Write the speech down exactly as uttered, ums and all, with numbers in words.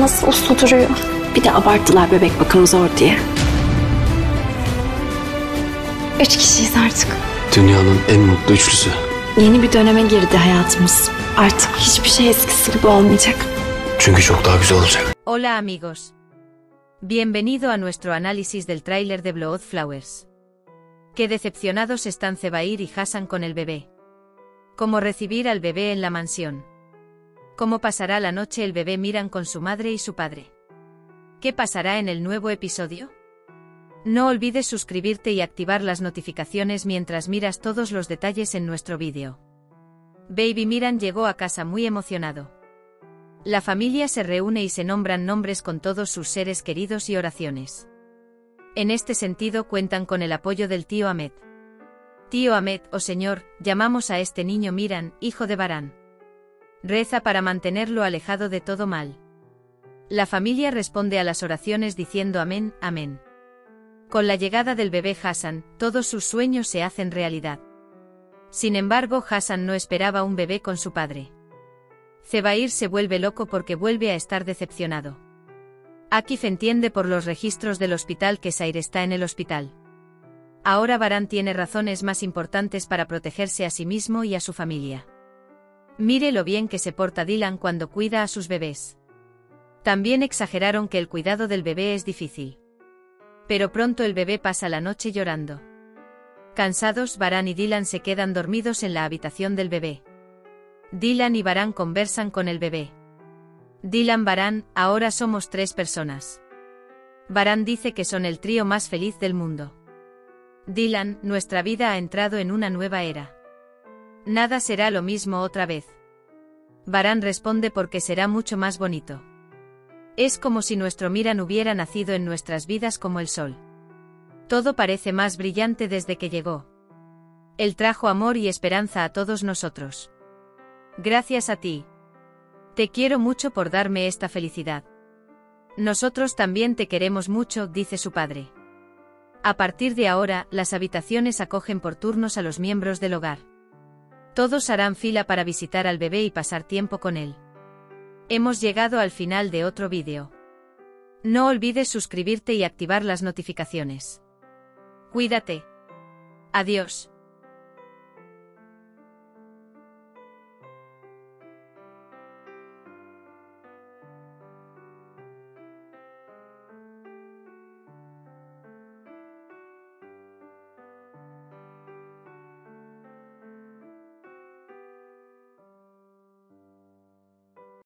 nasıl uslu duruyor. Bir de abarttılar bebek bakımı zor diye. Üç kişiyiz artık. Dünyanın en mutlu üçlüsü. Yeni bir döneme girdi hayatımız. Artık hiçbir şey eskisi gibi olmayacak. Çünkü çok daha güzel olacak. Hola amigos. Bienvenido a nuestro análisis del tráiler de Blood Flowers. Qué decepcionados están Zebair y Hassan con el bebé. ¿Cómo recibir al bebé en la mansión? ¿Cómo pasará la noche el bebé Miran con su madre y su padre? ¿Qué pasará en el nuevo episodio? No olvides suscribirte y activar las notificaciones mientras miras todos los detalles en nuestro vídeo. Baby Miran llegó a casa muy emocionado. La familia se reúne y se nombran nombres con todos sus seres queridos y oraciones. En este sentido cuentan con el apoyo del tío Ahmed. Tío Ahmed, oh señor, llamamos a este niño Miran, hijo de Baran. Reza para mantenerlo alejado de todo mal. La familia responde a las oraciones diciendo amén, amén. Con la llegada del bebé Hassan, todos sus sueños se hacen realidad. Sin embargo, Hassan no esperaba un bebé con su padre. Zebair se vuelve loco porque vuelve a estar decepcionado. Akif entiende por los registros del hospital que Zair está en el hospital. Ahora Baran tiene razones más importantes para protegerse a sí mismo y a su familia. Mire lo bien que se porta Dylan cuando cuida a sus bebés. También exageraron que el cuidado del bebé es difícil. Pero pronto el bebé pasa la noche llorando. Cansados, Baran y Dylan se quedan dormidos en la habitación del bebé. Dylan y Baran conversan con el bebé. Dylan Baran, ahora somos tres personas. Baran dice que son el trío más feliz del mundo. Dylan, nuestra vida ha entrado en una nueva era. Nada será lo mismo otra vez. Baran responde porque será mucho más bonito. Es como si nuestro Miran hubiera nacido en nuestras vidas como el sol. Todo parece más brillante desde que llegó. Él trajo amor y esperanza a todos nosotros. Gracias a ti. Te quiero mucho por darme esta felicidad. Nosotros también te queremos mucho, dice su padre. A partir de ahora, las habitaciones acogen por turnos a los miembros del hogar. Todos harán fila para visitar al bebé y pasar tiempo con él. Hemos llegado al final de otro vídeo. No olvides suscribirte y activar las notificaciones. Cuídate. Adiós.